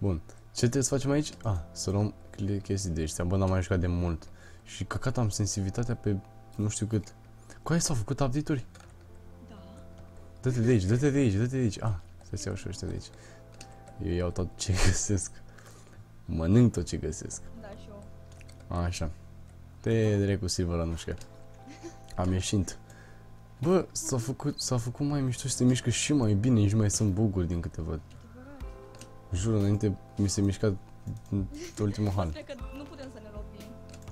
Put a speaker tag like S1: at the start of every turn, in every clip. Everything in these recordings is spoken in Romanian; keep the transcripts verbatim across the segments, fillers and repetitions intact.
S1: Bun. Ce trebuie să facem aici? Ah, să luăm chestii de ăștia. Bă, n-am mai jucat de mult. Și căcat am sensibilitatea pe nu știu cât. Cu aia s-au făcut update-uri?
S2: Da.
S1: Dă-te de aici, dă-te de aici, dă-te de aici. Ah, să-ți iau și ăștia de aici. Eu iau tot ce găsesc. Mănânc tot ce găsesc.
S2: Da, și eu.
S1: Așa. Te drecu silver la nușcă. Am ieșit. Bă, s-a făcut, s-a făcut mai mișto și se mișcă și mai bine, nici mai sunt bug-uri din câte văd. Jur, înainte mi se mișca în ultimul hal.
S2: Cred că nu putem să ne lovim.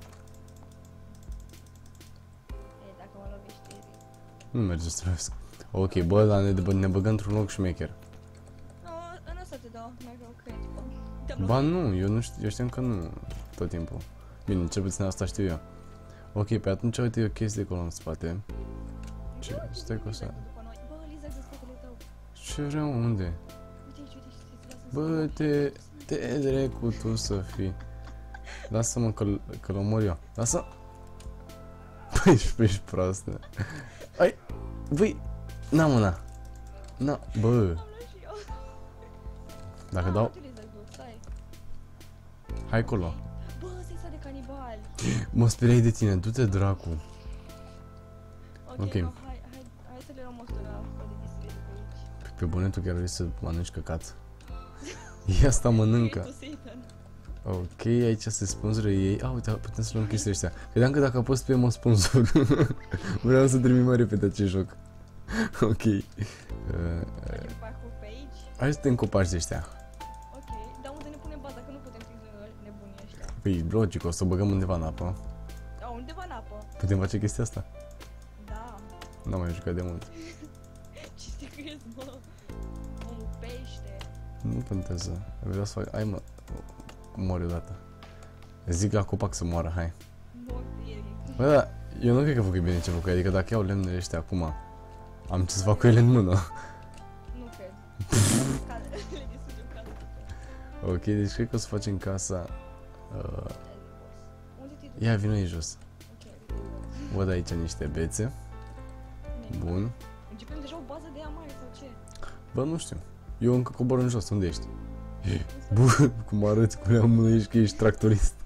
S2: E, dacă mă lovești,
S1: Nu merge să trăiesc. Ok, bă, dar ne, ne băgăm într-un loc șmecher.
S2: no, în asta te dau, mai vreau, cred.
S1: Ba nu, eu nu știu, eu știam că nu tot timpul. Bine, cel puțin asta știu eu. Ok, pe atunci uite o chestie de acolo în spate. Ce? Stai cu asta.
S2: Bă, Liza, de spatele tău.
S1: Ce vreau? Unde?
S2: Uite aici, uite aici, te
S1: Bă, te... te drecu tu să fii. Lasă-mă că-l că omor eu. Lasă! Băi, ești, ești proastă. Ai! Băi! N-am mâna! Na, bă! Dacă dau... Hai acolo.
S2: Bă, ăsta-i sa de canibali.
S1: Mă speriai de tine, du-te dracu.
S2: Ok,
S1: Ok.
S2: no, hai, hai, hai să le luăm o stună de distrezi pe aici.
S1: Pe bune, tu chiar vrei să mănânci căcat. Ia asta mănâncă. Ok, aici se sponsor ei. Ah, uite, putem să luăm chestiile astea. Credeam că dacă apăs pe mă sponsor. Vreau să termin mai repede acest joc. Ok. Uh,
S2: Facem parcurs pe aici.
S1: hai să te încopaci de ăștia.
S2: Ok, dar unde ne punem baza? Că nu putem prinde nebunii ăștia.
S1: Păi, logic, o să o băgăm undeva în apă.
S2: Da, undeva în apă.
S1: Putem face chestia asta?
S2: Da.
S1: N-am mai jucat de mult.
S2: Ce te crezi, mă? Omul pește.
S1: Nu contează. Vreau să fac... Hai, mă. Mor odată. Zic la copac să moară, hai.
S2: Mor Eric.
S1: Bă, da, eu nu cred că fac bine ce fac. Adică dacă iau lemnele ăștia acum, am ce să fac cu ele în mână.
S2: Nu cred. Cade, le distrugem casa.
S1: Ok, deci cred că o să facem casa. Uh,
S2: Unde te
S1: ia, vină aici jos.
S2: Ok.
S1: Văd aici niște bețe. Bun.
S2: Începem deja o bază de ea mare sau ce?
S1: Bă, nu știu. Eu încă cobor în jos, unde ești? Bă, cum arăți cu ea în mână, ești că ești tractorist.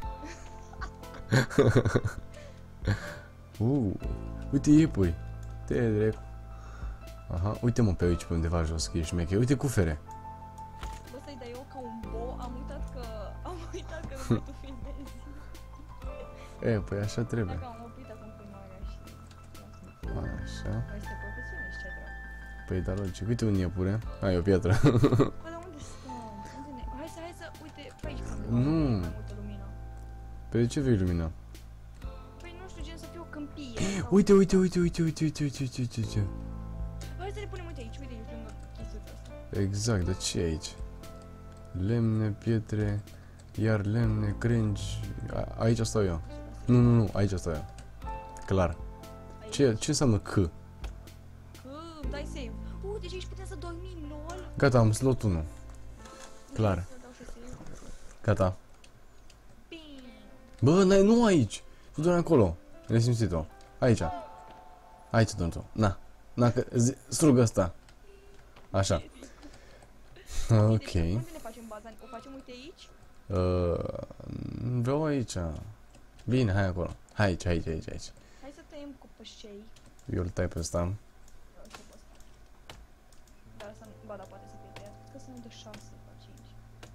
S1: uh, uite iepuri. Te drept. Aha, uite mă pe aici pe undeva jos, că ești meche. Uite cufere.
S2: Bă, să-i dai eu ca un bo, am uitat că... Am uitat că nu tu filmezi.
S1: E, păi așa trebuie.
S2: Dacă am oprit acum filmarea și...
S1: Așa.
S2: Noi suntem profesioniști, ce dracu.
S1: Păi da, logic. Uite un iepure. A, e o piatră.
S2: Bă, dar unde stăm? Unde ne... Hai să, hai să... Uite, pe aici pe undeva.
S1: Nu.
S2: Mai multă lumină.
S1: Pe ce vei lumina?
S2: Păi nu știu, gen să fie o câmpie. sau-
S1: Uite, uite, uite, uite, uite, uite, uite, uite, uite, uite.
S2: Hai să le punem, uite aici, uite aici, lângă chestiuța asta.
S1: Exact, dar ce e aici? Lemne, pietre, iar lemne, crengi. A, aici stau eu. Nu, nu, nu, aici stau eu. Clar.
S2: Aici.
S1: Ce, ce înseamnă C?
S2: Că, dai save. Uh, deci aici putem să dormim, lol.
S1: Gata, am slot unu. Clar.
S2: Să dau și save.
S1: Gata.
S2: Bing.
S1: Bă, n-ai, nu aici. Tu doar acolo. Ne simțit-o. Aici. Aici, domnul. Na. Na, că zi, strugă ăsta. Așa. Ok.
S2: Deci, unde ne facem baza? O facem, uite aici?
S1: Uh, vreau aici. Bine, hai acolo. Hai aici, aici, aici, aici.
S2: Hai să tăiem copășei.
S1: Eu îl tai pe ăsta.
S2: Eu știu pe ăsta. Dar să nu... Ba, da, poate să fie tăiat. Cred că să ne dă șase sau cinci.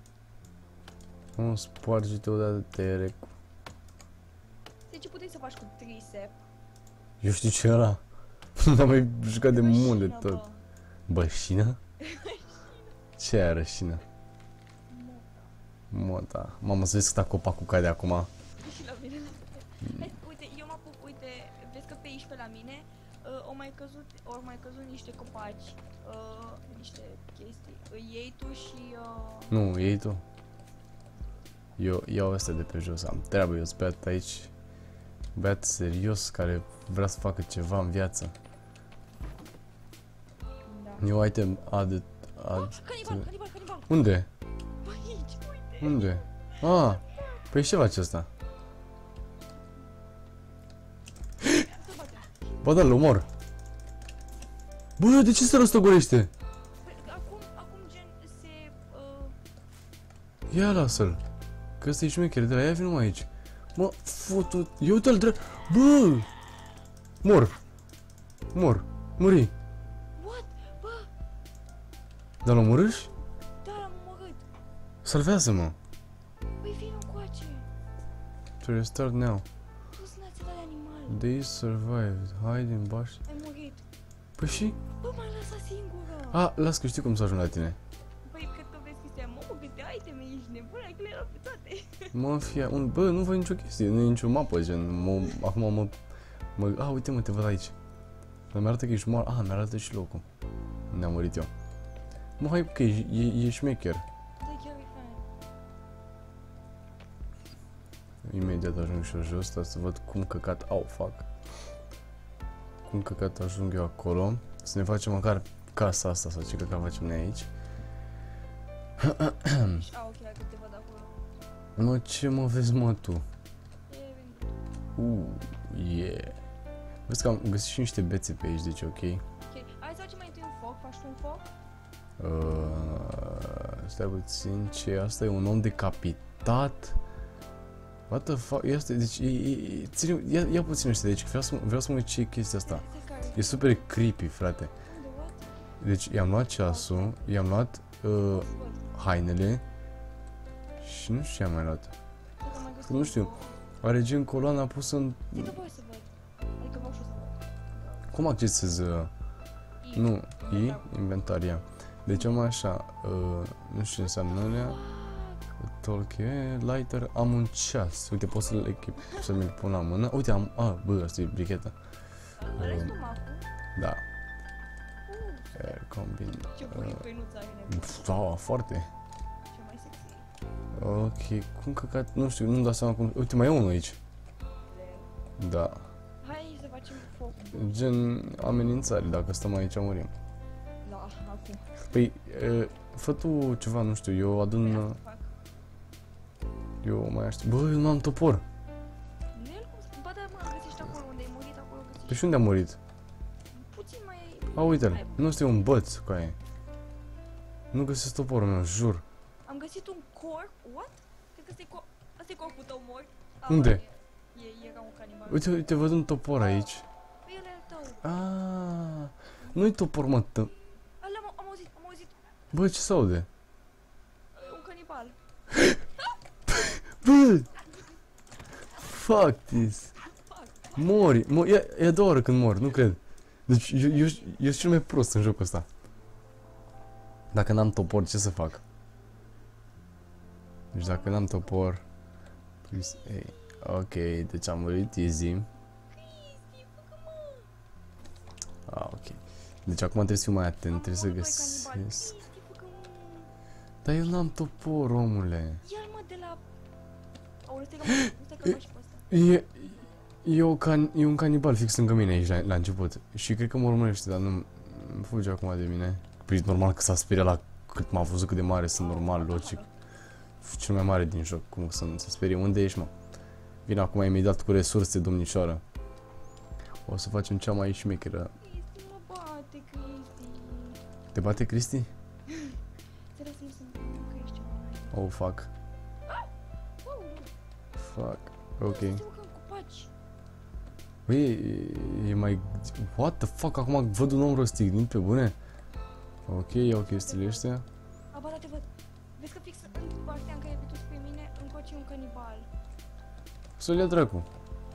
S1: Nu sparge-te odată, te rec.
S2: Deci puteai să faci cu tricep.
S1: Eu știu ce era. N-am mai jucat de mult de tot.
S2: Bă.
S1: Bășină? Ce e rășină?
S2: Mota.
S1: Mota. Mamă, să vezi câta copacul cade acum.
S2: Și la mine. Hai, uite, eu mă apuc, uite, vezi că pe aici pe la mine uh, au mai căzut, au mai căzut niște copaci, uh, niște chestii. Îi iei tu și... Uh...
S1: Nu, iei tu. Eu iau astea de pe jos, am treabă, eu sunt băiat aici. Băiat serios, care vrea să facă ceva în viață.
S2: Da.
S1: Eu item ad... ad...
S2: Canibal, canibal, canibal!
S1: Unde?
S2: Bă, aici, uite!
S1: Unde? Ah, păi ce face asta?
S2: Să batem.
S1: Bă, da, l-omor. Bă, de ce se răstogolește?
S2: Păi, acum, acum gen se... Uh...
S1: Ia lasă-l. Că ăsta e șmecher de la ea, vino aici. Mă, futu... Eu uite-l drept... Bă! Mor. Mor. Muri.
S2: What? Bă,
S1: Dar l-omorâși?
S2: da, l-am omorât.
S1: Salvează-mă.
S2: Păi vino încoace.
S1: To restart now.
S2: Tu sunt nația de animal.
S1: They survived. Hide in bush.
S2: Ai murit.
S1: Păi și?
S2: Bă, m-ai lăsat singură.
S1: A, las că știu cum să ajung la tine.
S2: Păi, cred că vezi chestia. Mă, câte iteme ești nebun, ai că le erau pe toate.
S1: Mă, fia... Un... Bă, nu văd nicio chestie. Nu e nicio mapă, gen. Mă... Acum mă... mă... A, uite mă, te văd aici. Dar mi-arată că ești moar. A, mi-arată și locul. Unde am murit eu. Mă, hai că e, e, e șmecher.
S2: Da, chiar e fain.
S1: Imediat ajung și eu jos, dar să văd cum căcat... Au, fac. Cum căcat ajung eu acolo. Să ne facem măcar casa asta sau ce căcat facem noi aici.
S2: A, ok, că te văd acolo.
S1: Mă, ce mă vezi, mă, tu?
S2: E venit.
S1: Uh, yeah. Vezi că am găsit și niște bețe pe aici, deci ok.
S2: Ok, hai să facem mai întâi un foc, faci tu un foc?
S1: Uh, stai puțin, ce asta e un om decapitat? What the fuck? Este, deci, e, e, ține, ia, ia puțin ăștia, deci vreau să, vreau să mă uit ce e chestia asta. E super creepy, frate.
S2: Unde, what?
S1: Deci i-am luat ceasul, i-am luat uh, hainele și nu știu ce am mai luat.
S2: Cred că mai găsit
S1: Nu știu. Are gen coloana pusă în...
S2: Cred că voi să văd. Adică vreau și eu să văd.
S1: Cum accesez? Uh,
S2: I.
S1: nu, I, inventaria. Deci am așa, uh, nu știu ce înseamnă alea. Tolkien, lighter, am un ceas. Uite, pot să-l echip, să mi-l pun la mână. Uite, am, a, bă, asta e bricheta.
S2: Ăla e stomacul?
S1: Da,
S2: Uh,
S1: air combin.
S2: ce bunic păinuța are nebun.
S1: Da, foarte.
S2: Ce mai sexy.
S1: Ok, cum căcat, nu știu, nu-mi dau seama cum... Uite, mai e unul aici. Da,
S2: Hai să facem foc.
S1: gen amenințare, dacă stăm aici murim.
S2: Da, acum.
S1: Păi, uh, fă tu ceva, nu știu, eu adun...
S2: Păi,
S1: uh,
S2: asta fac.
S1: Eu mai aștept... Bă, eu nu am topor.
S2: Nu el cum să... Ba da, mă, găsești acolo unde ai murit, acolo găsești.
S1: Pe și unde am murit?
S2: Puțin mai...
S1: A, uite-l, nu este un băț cu aia. Nu găsesc toporul meu, jur.
S2: Am găsit un corp. What? Cred că ăsta e corp... Ăsta e corpul tău mort. Ah,
S1: Unde?
S2: E, e, era un canibal.
S1: Uite, uite, văd un topor aici.
S2: Păi ăla e al tău.
S1: Ah, nu-i topor, mă, tă...
S2: Ăla am, am auzit, am auzit.
S1: Bă, ce s-aude?
S2: Un canibal.
S1: Bă! Fuck this. Mori, mor, e, e a doua oră când mor, nu cred. Deci, eu, eu, eu sunt cel mai prost în jocul ăsta. Dacă n-am topor, ce să fac? Deci dacă n-am topor... Please, hey. Ok, deci am murit easy. Ah, ok. Deci acum trebuie să fiu mai atent, trebuie să găsesc... Dar eu n-am topor, omule.
S2: Ia-l mă de la... Aoleu, stai că mă, stai că mă și pe ăsta.
S1: E, e, o can, e un canibal fix lângă mine aici la, la început. Și cred că mă urmărește, dar nu îmi fuge acum de mine. Păi normal că s-a speriat la cât m-a văzut cât de mare sunt, normal, logic. Cel mai mare din joc, cum să nu se sperie. Unde ești, mă? Vine acum imediat cu resurse, domnișoară. O să facem cea mai șmecheră.
S2: Cristi, mă bate, Cristi.
S1: Te bate Cristi?
S2: Te lasă să nu că ești ceva mai...
S1: Oh, fuck.
S2: Wow,
S1: Fuck. Ok.
S2: stai mă că am copaci.
S1: Băi, e, e mai... What the fuck? Acum văd un om răstignit, pe bune? Ok, iau chestiile astea.
S2: A, ba, da, te văd. Vezi că fix în partea în care ai pe pe mine, încoace un canibal.
S1: Să-l ia dracu.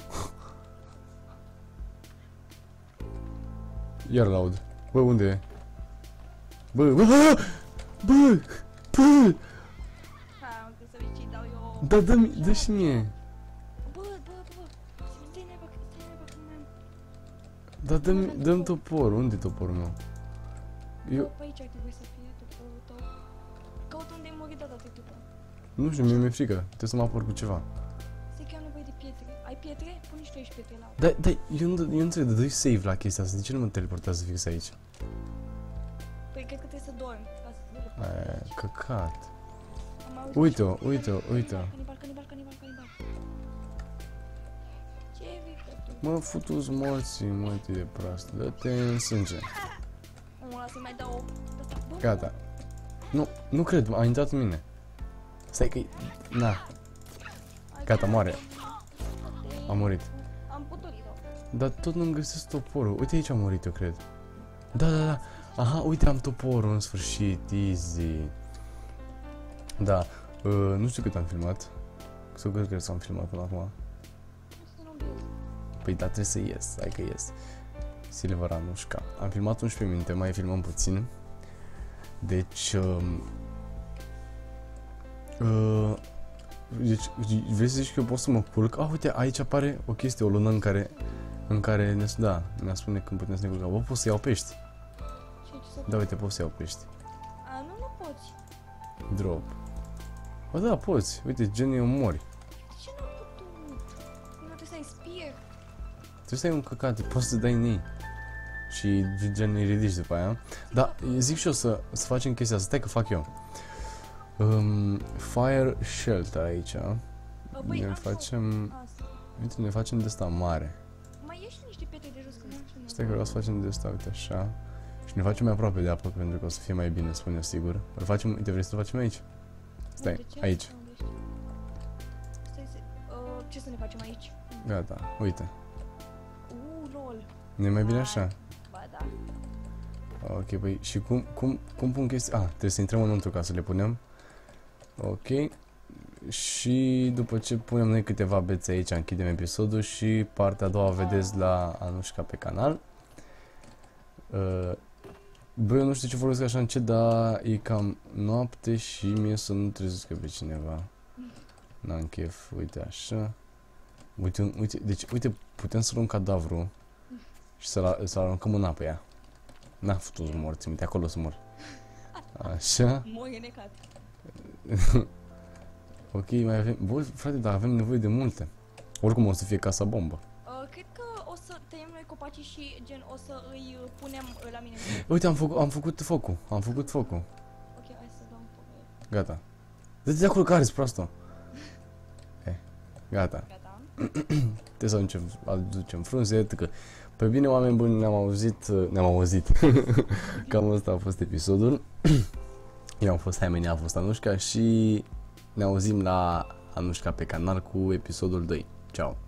S1: Iar laud. Bă, unde e? Bă, bă, bă, bă, bă,
S2: Ha, am că să vezi ce-i dau eu.
S1: da, dă-mi, dă și mie.
S2: Bă, bă, bă, bă. Stai naiba, stai naiba că mai am.
S1: Da, dă-mi, dă-mi topor. Unde e toporul meu? Eu,
S2: Pe aici ar trebui să fie toporul tău. Caut unde ai murit data trecută.
S1: nu știu, mie mi-e frică. Trebuie să mă apăr cu ceva.
S2: Stai că am nevoie de pietre. Ai pietre? Pune și tu aici pietre la.
S1: Da, da, eu nu, eu nu înțeleg, dă-i save la chestia asta. De ce nu mă teleportează fix aici?
S2: Păi cred că trebuie să dormi. Ca să te
S1: Aia,
S2: teleportezi.
S1: căcat.
S2: Am auzit
S1: Uite-o,
S2: și-
S1: uite-o, uite-o.
S2: Canibal, canibal, canibal, canibal. Ce vită tu?
S1: Mă, futu-ți morții, mătii de proastă. Dă-te în sânge.
S2: Omul ăla să-i mai dau o... Asta, bă,
S1: Gata. Nu, nu cred, a intrat în mine. Stai că na, gata, moare. A murit.
S2: Am potolit-o.
S1: Dar tot nu-mi găsesc toporul. Uite aici a murit, eu cred. Da, da, da. Aha, uite, am toporul în sfârșit. Easy. Da. Uh, nu știu cât am filmat. Sau cât cred să am filmat până acum. Păi da, trebuie să ies. Hai că ies. Silver Anushka. Am filmat unsprezece minute, mai filmăm puțin. Deci... Uh, uh, deci, vrei să zici că eu pot să mă culc? Ah, uite, aici apare o chestie, o lună în care... În care ne, da, ne spune când putem să ne culcăm. Bă, pot să iau pești. Da, uite, pot să iau pești.
S2: A, nu, nu poți.
S1: Drop. Bă, da, poți. Uite, gen îi omori.
S2: De ce nu am putut? Nu trebuie să ai spear.
S1: Trebuie să ai un căcat, poți să dai în ei. Și gen îi ridici după aia. Da, zic și eu să, să facem chestia asta. Stai că fac eu. Um, fire shelter aici.
S2: Băi,
S1: ne facem... Uite, ne facem de asta mare.
S2: Mai ieși niște pietre de jos, că nu știu.
S1: Stai că vreau să facem de asta, uite așa. Și ne facem mai aproape de apă, pentru că o să fie mai bine, spun eu sigur. Îl facem, uite, vrei să-l facem aici? Stai, aici.
S2: Stai, uh, ce să ne facem aici?
S1: Gata, uite.
S2: Uh, lol.
S1: Nu e mai bine așa?
S2: Ba da.
S1: Ok, păi și cum, cum, cum pun chestii? Ah, trebuie să intrăm înăuntru ca să le punem. Ok. Și după ce punem noi câteva bețe aici, închidem episodul și partea a doua vedeți la Anushka pe canal. Uh, Bă, eu nu știu ce vorbesc așa încet, dar e cam noapte și mie să nu trezesc pe cineva. N-am chef, uite așa. Uite, uite, deci, uite, putem să luăm cadavru și să-l să aruncăm în apă ea. N-a făcut să mor, ți-mi acolo să mor. Așa.
S2: Mor e necat.
S1: Ok, mai avem... Bă, frate, dar avem nevoie de multe. Oricum o să fie casa bombă.
S2: Uh, cred că o să tăiem noi copacii și gen o să îi uh, punem uh, la mine.
S1: Uite, am, făcut, am făcut focul. Am făcut focul.
S2: Ok, hai să dau un foc.
S1: Gata. Dă-te de acolo care ești proastă. Eh, gata.
S2: Gata.
S1: Trebuie să aducem, aducem frunze, că pe bine, oameni buni, ne-am auzit, ne-am auzit. Cam asta a fost episodul. Eu am fost Haimenia, a fost Anushka și ne auzim la Anushka pe canal cu episodul doi. Ciao.